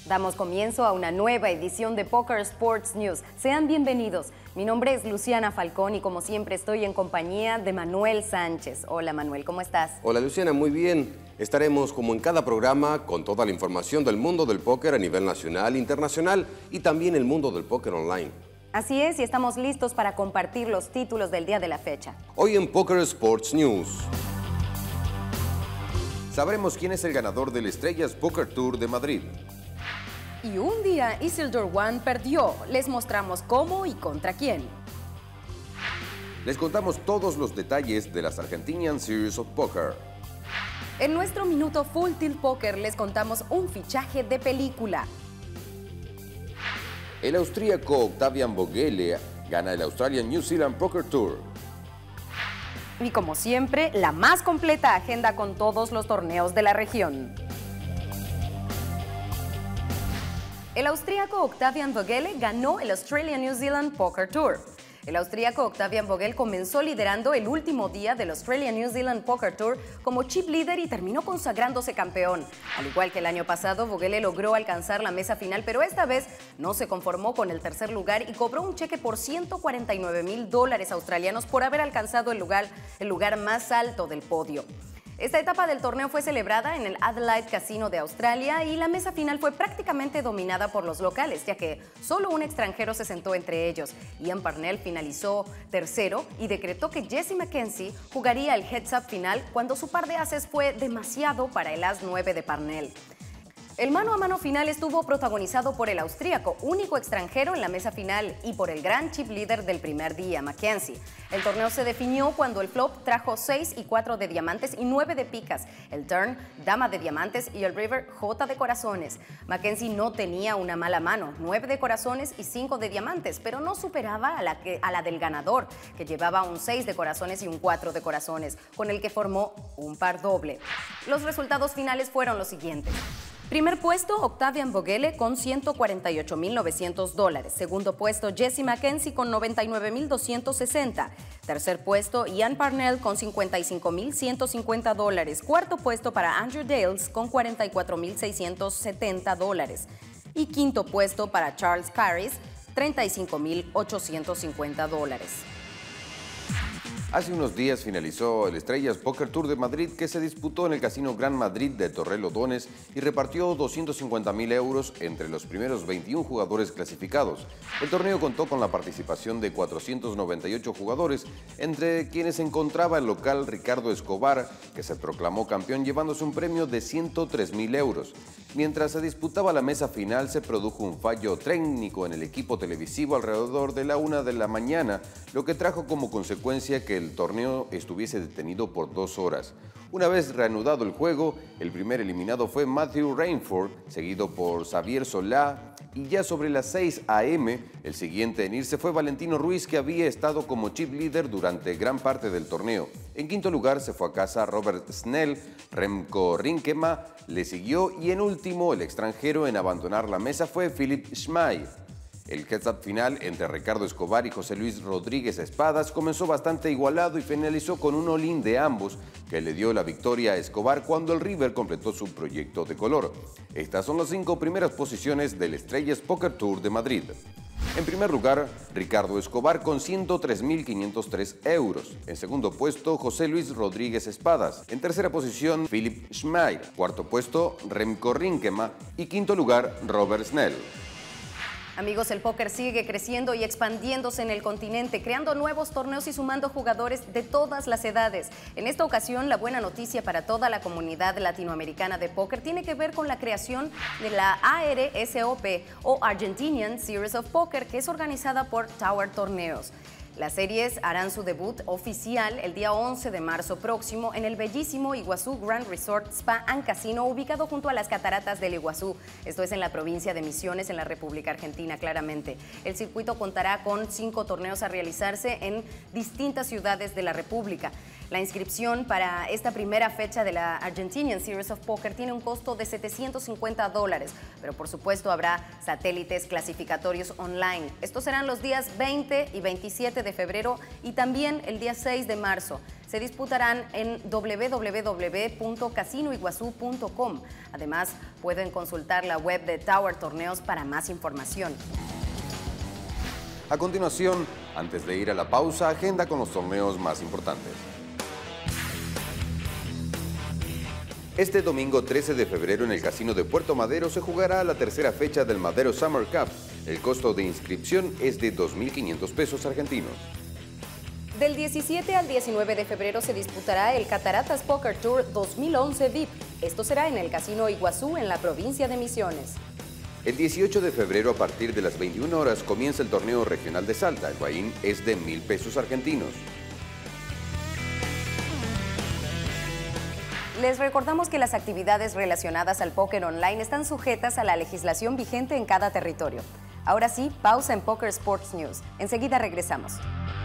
Damos comienzo a una nueva edición de Poker Sports News. Sean bienvenidos. Mi nombre es Luciana Falcón y como siempre estoy en compañía de Manuel Sánchez. Hola Manuel, ¿cómo estás? Hola Luciana, muy bien. Estaremos como en cada programa con toda la información del mundo del póker a nivel nacional, internacional y también el mundo del póker online. Así es, y estamos listos para compartir los títulos del día de la fecha. Hoy en Poker Sports News. Sabremos quién es el ganador del Estrellas Poker Tour de Madrid. Y un día Isildur One perdió. Les mostramos cómo y contra quién. Les contamos todos los detalles de las Argentinian Series of Poker. En nuestro minuto Full Tilt Poker les contamos un fichaje de película. El austríaco Octavian Vogele gana el Australian New Zealand Poker Tour. Y como siempre, la más completa agenda con todos los torneos de la región. El austríaco Octavian Vogele ganó el Australian New Zealand Poker Tour. El austríaco Octavian Vogel comenzó liderando el último día del Australian New Zealand Poker Tour como chip líder y terminó consagrándose campeón. Al igual que el año pasado, Vogele logró alcanzar la mesa final, pero esta vez no se conformó con el tercer lugar y cobró un cheque por $149,000 australianos por haber alcanzado el lugar más alto del podio. Esta etapa del torneo fue celebrada en el Adelaide Casino de Australia y la mesa final fue prácticamente dominada por los locales, ya que solo un extranjero se sentó entre ellos. Ian Parnell finalizó tercero y decretó que Jesse Mackenzie jugaría el heads-up final cuando su par de ases fue demasiado para el as 9 de Parnell. El mano a mano final estuvo protagonizado por el austríaco, único extranjero en la mesa final, y por el gran chip líder del primer día, Mackenzie. El torneo se definió cuando el flop trajo 6 y 4 de diamantes y 9 de picas, el turn, dama de diamantes y el river, jota de corazones. Mackenzie no tenía una mala mano, 9 de corazones y 5 de diamantes, pero no superaba a la del ganador, que llevaba un 6 de corazones y un 4 de corazones, con el que formó un par doble. Los resultados finales fueron los siguientes. Primer puesto, Octavian Vogele con $148,900. Segundo puesto, Jesse Mackenzie con $99,260. Tercer puesto, Ian Parnell con $55,150. Cuarto puesto para Andrew Dales con $44,670. Y quinto puesto para Charles Caris, $35,850. Hace unos días finalizó el Estrellas Poker Tour de Madrid, que se disputó en el Casino Gran Madrid de Torrelodones y repartió 250,000 euros entre los primeros 21 jugadores clasificados. El torneo contó con la participación de 498 jugadores, entre quienes se encontraba el local Ricardo Escobar, que se proclamó campeón llevándose un premio de 103,000 euros. Mientras se disputaba la mesa final, se produjo un fallo técnico en el equipo televisivo alrededor de la 1 de la mañana, lo que trajo como consecuencia que el torneo estuviese detenido por 2 horas. Una vez reanudado el juego, el primer eliminado fue Matthew Rainford, seguido por Xavier Solá, y ya sobre las 6 a.m., el siguiente en irse fue Valentino Ruiz, que había estado como chip líder durante gran parte del torneo. En quinto lugar se fue a casa Robert Snell, Remco Rinkema le siguió y en último el extranjero en abandonar la mesa fue Philipp Schmay. El heads-up final entre Ricardo Escobar y José Luis Rodríguez Espadas comenzó bastante igualado y finalizó con un all-in de ambos, que le dio la victoria a Escobar cuando el River completó su proyecto de color. Estas son las 5 primeras posiciones del Estrellas Poker Tour de Madrid. En primer lugar, Ricardo Escobar con 103,503 euros. En segundo puesto, José Luis Rodríguez Espadas. En tercera posición, Philipp Schmay. Cuarto puesto, Remco Rinkema. Y quinto lugar, Robert Snell. Amigos, el póker sigue creciendo y expandiéndose en el continente, creando nuevos torneos y sumando jugadores de todas las edades. En esta ocasión, la buena noticia para toda la comunidad latinoamericana de póker tiene que ver con la creación de la ARSOP o Argentinian Series of Poker, que es organizada por Tower Torneos. Las series harán su debut oficial el día 11 de marzo próximo en el bellísimo Iguazú Grand Resort Spa and Casino, ubicado junto a las cataratas del Iguazú. Esto es en la provincia de Misiones, en la República Argentina, claramente. El circuito contará con 5 torneos a realizarse en distintas ciudades de la República. La inscripción para esta primera fecha de la Argentinian Series of Poker tiene un costo de $750, pero por supuesto habrá satélites clasificatorios online. Estos serán los días 20 y 27 de febrero y también el día 6 de marzo. se disputarán en www.casinoiguazú.com. Además, pueden consultar la web de Tower Torneos para más información. A continuación, antes de ir a la pausa, agenda con los torneos más importantes. Este domingo 13 de febrero en el Casino de Puerto Madero se jugará la tercera fecha del Madero Summer Cup. El costo de inscripción es de 2.500 pesos argentinos. Del 17 al 19 de febrero se disputará el Cataratas Poker Tour 2011 VIP. Esto será en el Casino Iguazú, en la provincia de Misiones. El 18 de febrero a partir de las 21 horas comienza el torneo regional de Salta. El buy-in es de 1.000 pesos argentinos. Les recordamos que las actividades relacionadas al póker online están sujetas a la legislación vigente en cada territorio. Ahora sí, pausa en Poker Sports News. Enseguida regresamos.